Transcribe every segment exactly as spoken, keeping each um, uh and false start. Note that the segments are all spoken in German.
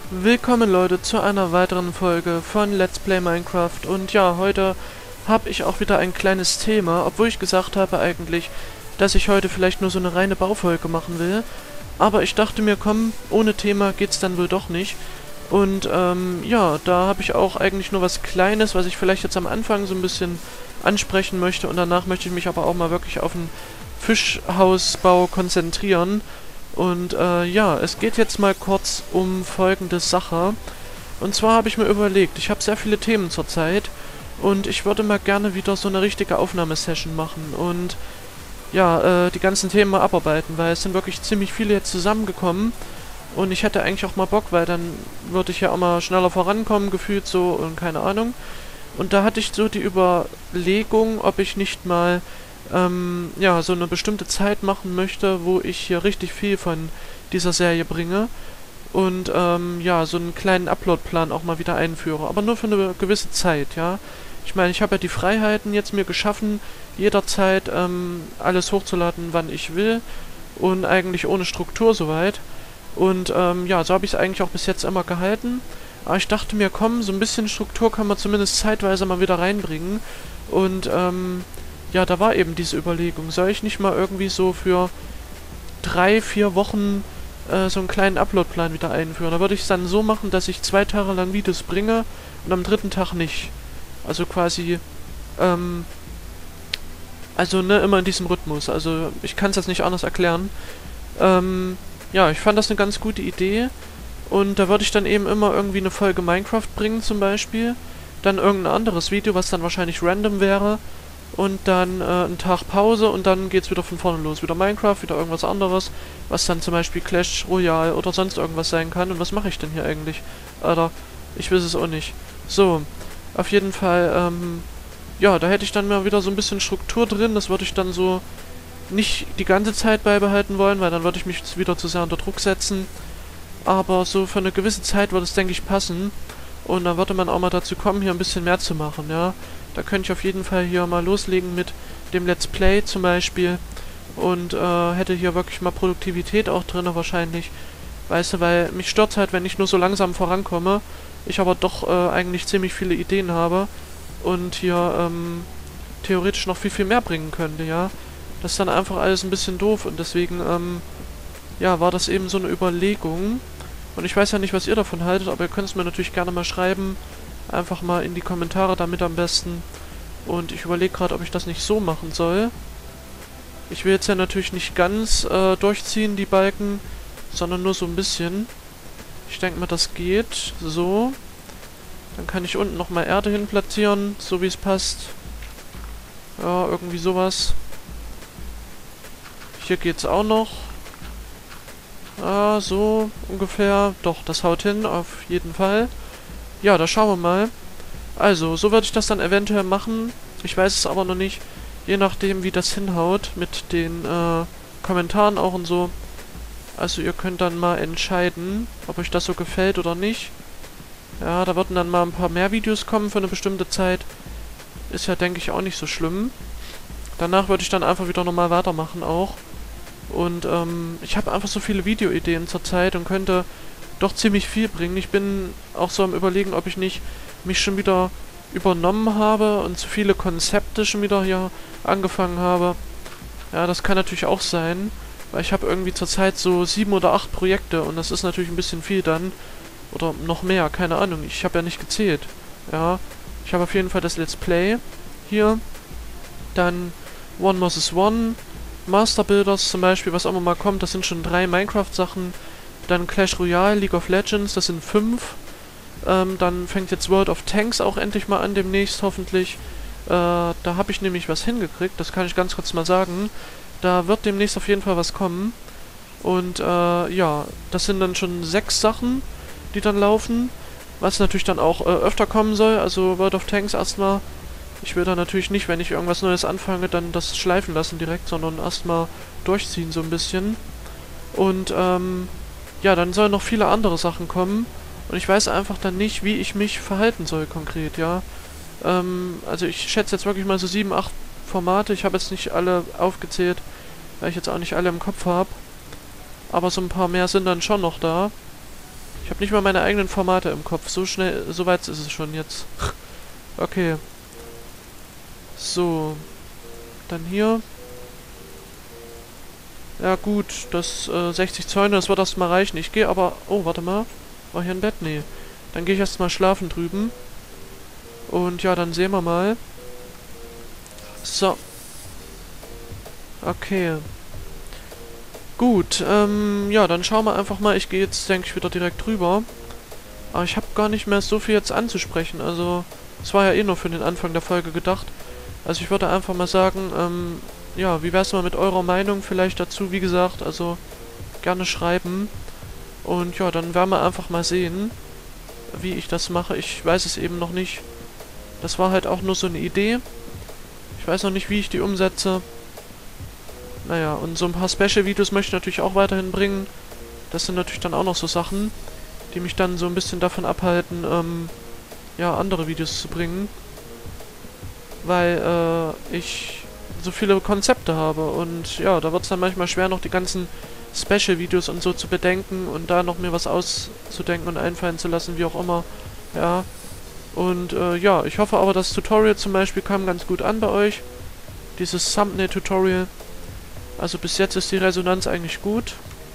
Willkommen Leute zu einer weiteren Folge von Let's Play Minecraft und ja, heute habe ich auch wieder ein kleines Thema, obwohl ich gesagt habe eigentlich, dass ich heute vielleicht nur so eine reine Baufolge machen will, aber ich dachte mir, komm, ohne Thema geht's dann wohl doch nicht und ähm, ja, da habe ich auch eigentlich nur was Kleines, was ich vielleicht jetzt am Anfang so ein bisschen ansprechen möchte und danach möchte ich mich aber auch mal wirklich auf den Fischhausbau konzentrieren. Und äh, ja, es geht jetzt mal kurz um folgende Sache. Und zwar habe ich mir überlegt, ich habe sehr viele Themen zurzeit und ich würde mal gerne wieder so eine richtige Aufnahmesession machen und ja, äh, die ganzen Themen mal abarbeiten, weil es sind wirklich ziemlich viele jetzt zusammengekommen und ich hätte eigentlich auch mal Bock, weil dann würde ich ja auch mal schneller vorankommen, gefühlt so und keine Ahnung. Und da hatte ich so die Überlegung, ob ich nicht mal ähm, ja, so eine bestimmte Zeit machen möchte, wo ich hier richtig viel von dieser Serie bringe und ähm, ja, so einen kleinen Upload-Plan auch mal wieder einführe, aber nur für eine gewisse Zeit, ja. Ich meine, ich habe ja die Freiheiten jetzt mir geschaffen, jederzeit ähm, alles hochzuladen, wann ich will und eigentlich ohne Struktur soweit. Und ähm, ja, so habe ich es eigentlich auch bis jetzt immer gehalten. Aber ich dachte mir, komm, so ein bisschen Struktur kann man zumindest zeitweise mal wieder reinbringen. Und ähm, ja, da war eben diese Überlegung, soll ich nicht mal irgendwie so für drei, vier Wochen äh, so einen kleinen Upload-Plan wieder einführen? Da würde ich es dann so machen, dass ich zwei Tage lang Videos bringe und am dritten Tag nicht. Also quasi, ähm, also ne, immer in diesem Rhythmus. Also ich kann es jetzt nicht anders erklären. Ähm, ja, ich fand das eine ganz gute Idee. Und da würde ich dann eben immer irgendwie eine Folge Minecraft bringen zum Beispiel. Dann irgendein anderes Video, was dann wahrscheinlich random wäre. Und dann äh, einen Tag Pause und dann geht's wieder von vorne los. Wieder Minecraft, wieder irgendwas anderes, was dann zum Beispiel Clash Royale oder sonst irgendwas sein kann. Und was mache ich denn hier eigentlich? Alter, ich weiß es auch nicht. So, auf jeden Fall, ähm, ja, da hätte ich dann mal wieder so ein bisschen Struktur drin. Das würde ich dann so nicht die ganze Zeit beibehalten wollen, weil dann würde ich mich wieder zu sehr unter Druck setzen. Aber so für eine gewisse Zeit würde es, denke ich, passen. Und dann würde man auch mal dazu kommen, hier ein bisschen mehr zu machen, ja. Da könnte ich auf jeden Fall hier mal loslegen mit dem Let's Play zum Beispiel. Und äh, hätte hier wirklich mal Produktivität auch drin wahrscheinlich. Weißt du, weil mich stört halt, wenn ich nur so langsam vorankomme. Ich aber doch äh, eigentlich ziemlich viele Ideen habe. Und hier ähm, theoretisch noch viel, viel mehr bringen könnte, ja. Das ist dann einfach alles ein bisschen doof. Und deswegen, ähm, ja, war das eben so eine Überlegung. Und ich weiß ja nicht, was ihr davon haltet, aber ihr könnt es mir natürlich gerne mal schreiben. Einfach mal in die Kommentare damit am besten. Und ich überlege gerade, ob ich das nicht so machen soll. Ich will jetzt ja natürlich nicht ganz äh, durchziehen, die Balken, sondern nur so ein bisschen. Ich denke mal, das geht. So. Dann kann ich unten nochmal Erde hin platzieren, so wie es passt. Ja, irgendwie sowas. Hier geht's auch noch. Ah, so ungefähr. Doch, das haut hin, auf jeden Fall. Ja, da schauen wir mal. Also, so würde ich das dann eventuell machen. Ich weiß es aber noch nicht. Je nachdem, wie das hinhaut mit den äh, Kommentaren auch und so. Also, ihr könnt dann mal entscheiden, ob euch das so gefällt oder nicht. Ja, da würden dann mal ein paar mehr Videos kommen für eine bestimmte Zeit. Ist ja, denke ich, auch nicht so schlimm. Danach würde ich dann einfach wieder normal weitermachen auch. Und ähm, ich habe einfach so viele Videoideen zurzeit und könnte doch ziemlich viel bringen. Ich bin auch so am Überlegen, ob ich nicht mich schon wieder übernommen habe und zu viele Konzepte schon wieder hier angefangen habe. Ja, das kann natürlich auch sein, weil ich habe irgendwie zurzeit so sieben oder acht Projekte und das ist natürlich ein bisschen viel dann. Oder noch mehr, keine Ahnung. Ich habe ja nicht gezählt. Ja, ich habe auf jeden Fall das Let's Play hier. Dann One versus. One. Master Builders zum Beispiel, was auch immer mal kommt. Das sind schon drei Minecraft-Sachen. Dann Clash Royale, League of Legends, das sind fünf. Ähm, dann fängt jetzt World of Tanks auch endlich mal an demnächst, hoffentlich. Äh, da habe ich nämlich was hingekriegt, das kann ich ganz kurz mal sagen. Da wird demnächst auf jeden Fall was kommen. Und äh, ja, das sind dann schon sechs Sachen, die dann laufen. Was natürlich dann auch äh, öfter kommen soll, also World of Tanks erstmal. Ich will da natürlich nicht, wenn ich irgendwas Neues anfange, dann das schleifen lassen direkt, sondern erstmal durchziehen so ein bisschen. Und ähm... ja, dann sollen noch viele andere Sachen kommen. Und ich weiß einfach dann nicht, wie ich mich verhalten soll konkret, ja. Ähm, also ich schätze jetzt wirklich mal so sieben, acht Formate. Ich habe jetzt nicht alle aufgezählt, weil ich jetzt auch nicht alle im Kopf habe. Aber so ein paar mehr sind dann schon noch da. Ich habe nicht mal meine eigenen Formate im Kopf. So schnell, so weit ist es schon jetzt. Okay. So. Dann hier. Ja gut, das äh, sechzig Zäune, das wird erstmal reichen. Ich gehe aber... Oh, warte mal. War hier ein Bett? Nee. Dann gehe ich erstmal schlafen drüben. Und ja, dann sehen wir mal. So. Okay. Gut, ähm, ja, dann schauen wir einfach mal. Ich gehe jetzt, denke ich, wieder direkt rüber. Aber ich habe gar nicht mehr so viel jetzt anzusprechen. Also, es war ja eh nur für den Anfang der Folge gedacht. Also ich würde einfach mal sagen, ähm, ja, wie wär's mal mit eurer Meinung vielleicht dazu? Wie gesagt, also gerne schreiben. Und ja, dann werden wir einfach mal sehen, wie ich das mache. Ich weiß es eben noch nicht. Das war halt auch nur so eine Idee. Ich weiß noch nicht, wie ich die umsetze. Naja, und so ein paar Special-Videos möchte ich natürlich auch weiterhin bringen. Das sind natürlich dann auch noch so Sachen, die mich dann so ein bisschen davon abhalten, ähm, ja, andere Videos zu bringen. Weil, äh, ich so viele Konzepte habe. Und ja, da wird es dann manchmal schwer, noch die ganzen Special-Videos und so zu bedenken und da noch mir was auszudenken und einfallen zu lassen, wie auch immer. Ja. Und, äh, ja, ich hoffe aber, das Tutorial zum Beispiel kam ganz gut an bei euch. Dieses Thumbnail-Tutorial. Also bis jetzt ist die Resonanz eigentlich gut.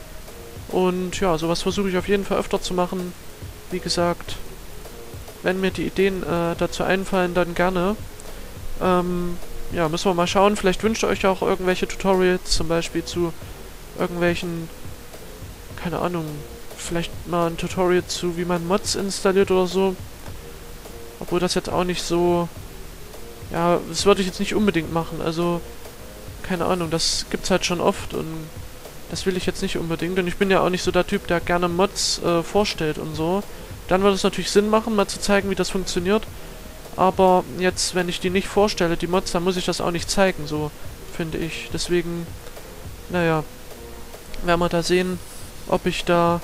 Und ja, sowas versuche ich auf jeden Fall öfter zu machen. Wie gesagt, wenn mir die Ideen äh, dazu einfallen, dann gerne. Ähm, ja, müssen wir mal schauen. Vielleicht wünscht ihr euch ja auch irgendwelche Tutorials, zum Beispiel zu irgendwelchen, keine Ahnung, vielleicht mal ein Tutorial zu, wie man Mods installiert oder so. Obwohl das jetzt auch nicht so, ja, das würde ich jetzt nicht unbedingt machen. Also, keine Ahnung, das gibt's halt schon oft und das will ich jetzt nicht unbedingt. Und ich bin ja auch nicht so der Typ, der gerne Mods äh, vorstellt und so. Dann würde es natürlich Sinn machen, mal zu zeigen, wie das funktioniert. Aber jetzt, wenn ich die nicht vorstelle, die Mods, dann muss ich das auch nicht zeigen, so, finde ich. Deswegen, naja, werden wir da sehen, ob ich da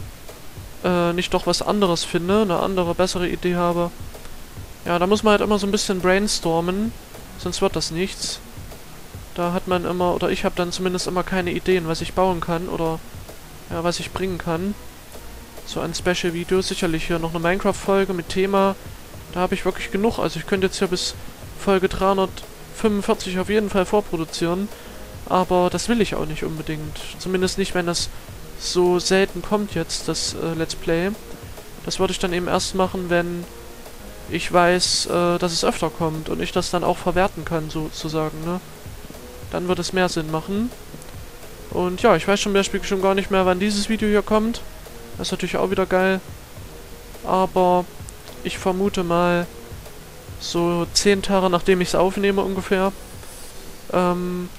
äh, nicht doch was anderes finde, eine andere, bessere Idee habe. Ja, da muss man halt immer so ein bisschen brainstormen, sonst wird das nichts. Da hat man immer, oder ich habe dann zumindest immer keine Ideen, was ich bauen kann oder ja, was ich bringen kann. So an Special-Videos, sicherlich hier noch eine Minecraft-Folge mit Thema. Da habe ich wirklich genug, also ich könnte jetzt hier bis Folge dreihundertfünfundvierzig auf jeden Fall vorproduzieren. Aber das will ich auch nicht unbedingt. Zumindest nicht, wenn das so selten kommt jetzt, das äh, Let's Play. Das würde ich dann eben erst machen, wenn ich weiß, äh, dass es öfter kommt und ich das dann auch verwerten kann, sozusagen, ne? Dann wird es mehr Sinn machen. Und ja, ich weiß zum Beispiel schon gar nicht mehr, wann dieses Video hier kommt. Das ist natürlich auch wieder geil. Aber ich vermute mal so zehn Tage, nachdem ich es aufnehme ungefähr. Ähm,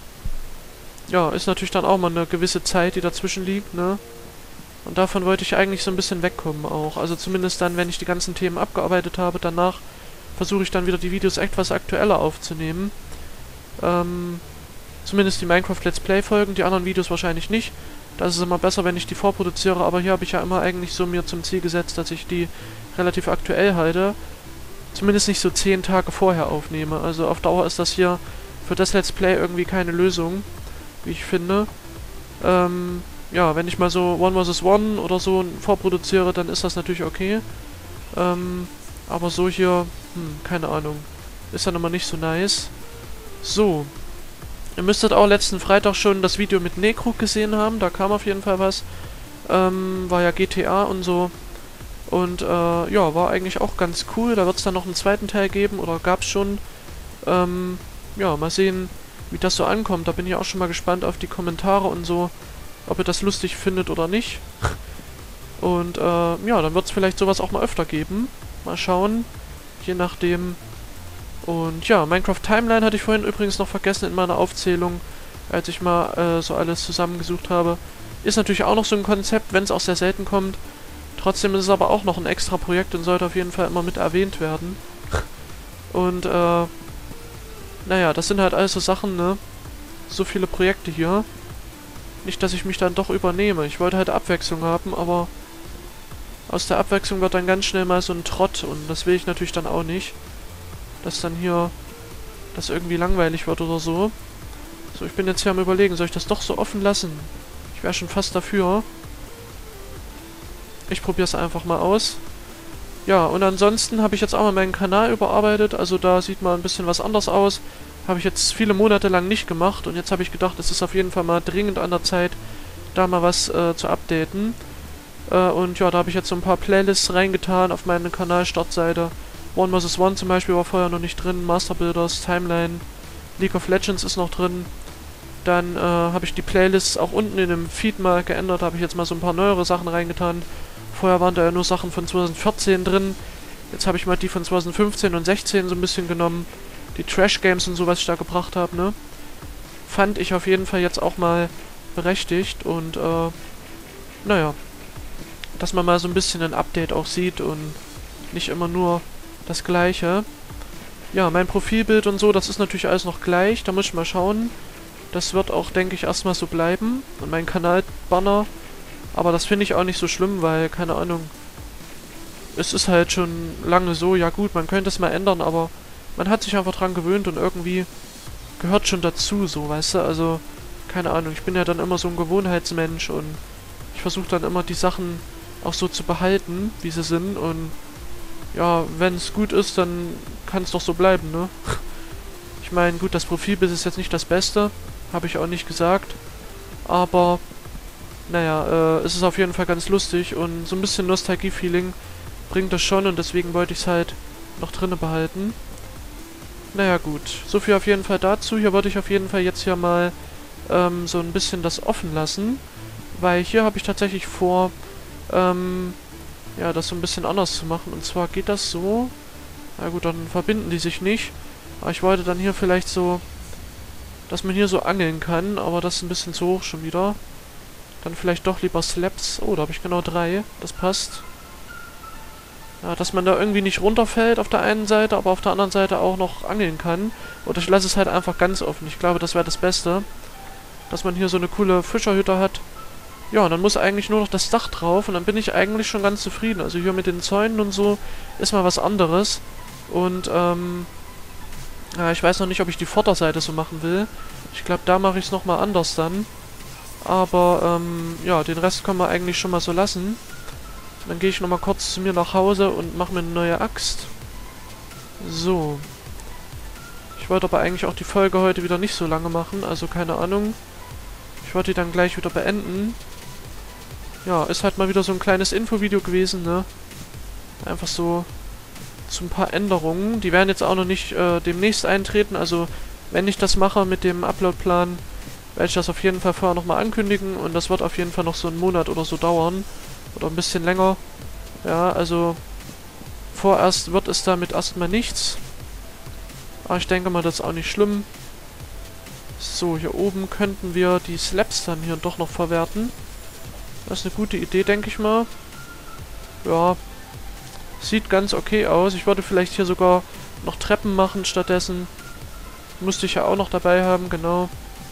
ja, ist natürlich dann auch mal eine gewisse Zeit, die dazwischen liegt, ne? Und davon wollte ich eigentlich so ein bisschen wegkommen auch. Also zumindest dann, wenn ich die ganzen Themen abgearbeitet habe, danach versuche ich dann wieder die Videos etwas aktueller aufzunehmen. Ähm, zumindest die Minecraft Let's Play Folgen, die anderen Videos wahrscheinlich nicht. Das ist immer besser, wenn ich die vorproduziere, aber hier habe ich ja immer eigentlich so mir zum Ziel gesetzt, dass ich die relativ aktuell halte. Zumindest nicht so zehn Tage vorher aufnehme. Also auf Dauer ist das hier für das Let's Play irgendwie keine Lösung, wie ich finde. Ähm, ja, wenn ich mal so One versus One oder so vorproduziere, dann ist das natürlich okay. Ähm, aber so hier, hm, keine Ahnung. Ist dann immer nicht so nice. So. Ihr müsstet auch letzten Freitag schon das Video mit Nekrug gesehen haben. Da kam auf jeden Fall was. Ähm, war ja G T A und so. Und, äh, ja, war eigentlich auch ganz cool. Da wird es dann noch einen zweiten Teil geben, oder gab es schon. Ähm, ja, mal sehen, wie das so ankommt. Da bin ich auch schon mal gespannt auf die Kommentare und so, ob ihr das lustig findet oder nicht. Und, äh, ja, dann wird es vielleicht sowas auch mal öfter geben. Mal schauen. Je nachdem. Und ja, Minecraft Timeline hatte ich vorhin übrigens noch vergessen in meiner Aufzählung, als ich mal äh, so alles zusammengesucht habe. Ist natürlich auch noch so ein Konzept, wenn es auch sehr selten kommt. Trotzdem ist es aber auch noch ein extra Projekt und sollte auf jeden Fall immer mit erwähnt werden. Und, äh, naja, das sind halt alles so Sachen, ne? So viele Projekte hier. Nicht, dass ich mich dann doch übernehme. Ich wollte halt Abwechslung haben, aber aus der Abwechslung wird dann ganz schnell mal so ein Trott und das will ich natürlich dann auch nicht. Dass dann hier das irgendwie langweilig wird oder so. So, ich bin jetzt hier am Überlegen, soll ich das doch so offen lassen? Ich wäre schon fast dafür. ich probiere es einfach mal aus. Ja, und ansonsten habe ich jetzt auch mal meinen Kanal überarbeitet. Also da sieht mal ein bisschen was anders aus. Habe ich jetzt viele Monate lang nicht gemacht. Und jetzt habe ich gedacht, es ist auf jeden Fall mal dringend an der Zeit, da mal was äh, zu updaten. Äh, und ja, da habe ich jetzt so ein paar Playlists reingetan auf meine Kanalstartseite. One versus. One zum Beispiel war vorher noch nicht drin. Master Builders, Timeline, League of Legends ist noch drin. Dann äh, habe ich die Playlists auch unten in dem Feed mal geändert. Da habe ich jetzt mal so ein paar neuere Sachen reingetan. Vorher waren da ja nur Sachen von zwanzig vierzehn drin. Jetzt habe ich mal die von zwanzig fünfzehn und sechzehn so ein bisschen genommen. Die Trash-Games und so, was ich da gebracht habe, ne? Fand ich auf jeden Fall jetzt auch mal berechtigt. Und, äh, naja. Dass man mal so ein bisschen ein Update auch sieht und nicht immer nur das Gleiche. Ja, mein Profilbild und so, das ist natürlich alles noch gleich. Da muss ich mal schauen. Das wird auch, denke ich, erstmal so bleiben. Und mein Kanalbanner. Aber das finde ich auch nicht so schlimm, weil, keine Ahnung, es ist halt schon lange so. Ja gut, man könnte es mal ändern, aber man hat sich einfach dran gewöhnt und irgendwie gehört schon dazu, so, weißt du? Also, keine Ahnung, ich bin ja dann immer so ein Gewohnheitsmensch und ich versuche dann immer die Sachen auch so zu behalten, wie sie sind. Und ja, wenn es gut ist, dann kann es doch so bleiben, ne? Ich meine, gut, das Profilbild ist jetzt nicht das Beste, habe ich auch nicht gesagt, aber naja, äh, es ist auf jeden Fall ganz lustig und so ein bisschen Nostalgie-Feeling bringt das schon und deswegen wollte ich es halt noch drinne behalten. Naja gut, so viel auf jeden Fall dazu. Hier würde ich auf jeden Fall jetzt hier mal ähm, so ein bisschen das offen lassen, weil hier habe ich tatsächlich vor, ähm, ja, das so ein bisschen anders zu machen. Und zwar geht das so, na gut, dann verbinden die sich nicht, aber ich wollte dann hier vielleicht so, dass man hier so angeln kann, aber das ist ein bisschen zu hoch schon wieder. Dann vielleicht doch lieber Slaps. Oh, da habe ich genau drei. Das passt. Ja, dass man da irgendwie nicht runterfällt auf der einen Seite, aber auf der anderen Seite auch noch angeln kann. Oder ich lasse es halt einfach ganz offen. Ich glaube, das wäre das Beste. Dass man hier so eine coole Fischerhütte hat. Ja, und dann muss eigentlich nur noch das Dach drauf und dann bin ich eigentlich schon ganz zufrieden. Also hier mit den Zäunen und so ist mal was anderes. Und, ähm... ja, ich weiß noch nicht, ob ich die Vorderseite so machen will. Ich glaube, da mache ich es nochmal anders dann. Aber, ähm, ja, den Rest können wir eigentlich schon mal so lassen. Dann gehe ich nochmal kurz zu mir nach Hause und mache mir eine neue Axt. So. Ich wollte aber eigentlich auch die Folge heute wieder nicht so lange machen, also keine Ahnung. Ich wollte die dann gleich wieder beenden. Ja, ist halt mal wieder so ein kleines Infovideo gewesen, ne? Einfach so zu ein paar Änderungen. Die werden jetzt auch noch nicht äh, demnächst eintreten, also wenn ich das mache mit dem Uploadplan, werde ich das auf jeden Fall vorher nochmal ankündigen und das wird auf jeden Fall noch so einen Monat oder so dauern. Oder ein bisschen länger. Ja, also vorerst wird es damit erstmal nichts. Aber ich denke mal, das ist auch nicht schlimm. So, hier oben könnten wir die Slabs dann hier doch noch verwerten. Das ist eine gute Idee, denke ich mal. Ja, sieht ganz okay aus. Ich würde vielleicht hier sogar noch Treppen machen stattdessen. Musste ich ja auch noch dabei haben, genau.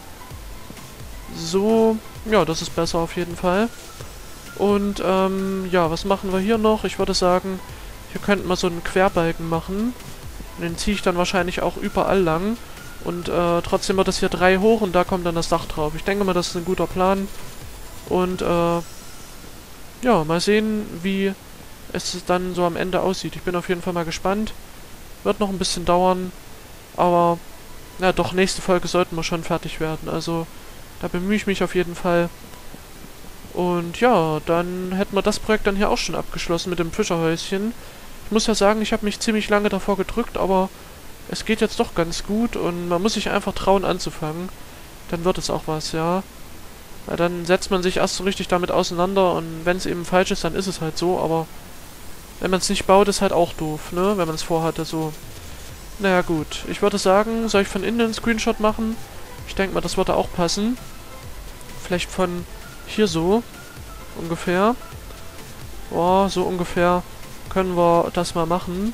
So, ja, das ist besser auf jeden Fall. Und, ähm, ja, was machen wir hier noch? Ich würde sagen, hier könnten wir so einen Querbalken machen. Und den ziehe ich dann wahrscheinlich auch überall lang. Und, äh, trotzdem wird das hier drei hoch und da kommt dann das Dach drauf. Ich denke mal, das ist ein guter Plan. Und, äh, ja, mal sehen, wie es dann so am Ende aussieht. Ich bin auf jeden Fall mal gespannt. Wird noch ein bisschen dauern. Aber, na doch, nächste Folge sollten wir schon fertig werden. Also, da bemühe ich mich auf jeden Fall. Und ja, dann hätten wir das Projekt dann hier auch schon abgeschlossen mit dem Fischerhäuschen. Ich muss ja sagen, ich habe mich ziemlich lange davor gedrückt, aber es geht jetzt doch ganz gut und man muss sich einfach trauen anzufangen. Dann wird es auch was, ja. Weil dann setzt man sich erst so richtig damit auseinander und wenn es eben falsch ist, dann ist es halt so, aber wenn man es nicht baut, ist halt auch doof, ne? Wenn man es vorhatte, so. Naja, gut. Ich würde sagen, soll ich von innen einen Screenshot machen? Ich denke mal, das würde auch passen. Vielleicht von hier so. Ungefähr. Boah, so ungefähr können wir das mal machen.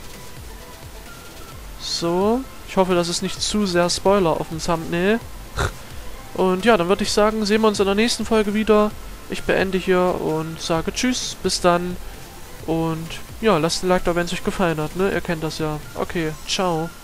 So. Ich hoffe, das ist nicht zu sehr Spoiler auf dem Thumbnail. Und ja, dann würde ich sagen, sehen wir uns in der nächsten Folge wieder. Ich beende hier und sage Tschüss, bis dann. Und ja, lasst ein Like da, wenn es euch gefallen hat, ne? Ihr kennt das ja. Okay, ciao.